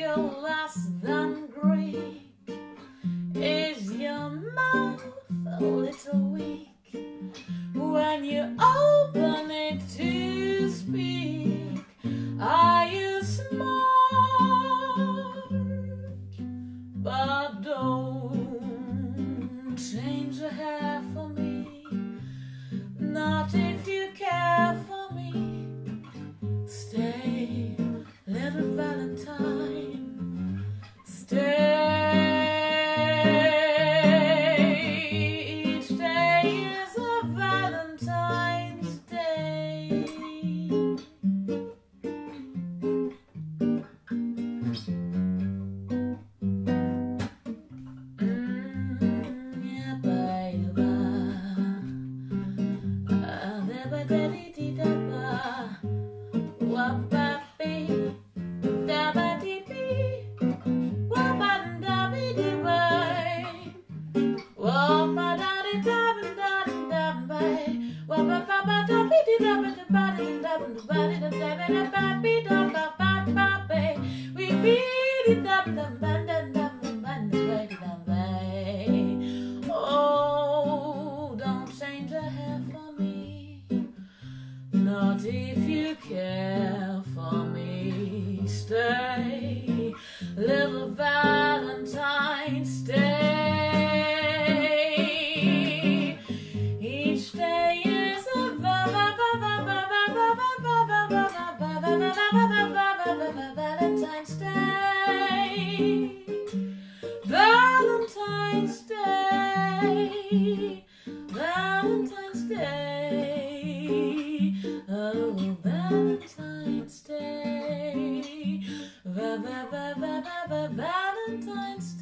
you're less than Greek? Is your mouth a little weak when you open it to speak? Are you smart? But don't change your hair for me, not if you care for me. Stay, little Valentine, stay. Each day is a Valentine's Day. Yeah, baby. Oh, don't change your hair for me, not if you care for me. Stay, little Valentine, stay. Each day is a Valentine's Day. Valentine's Day. Valentine's Day. Oh, Valentine's Day. Valentine's Day.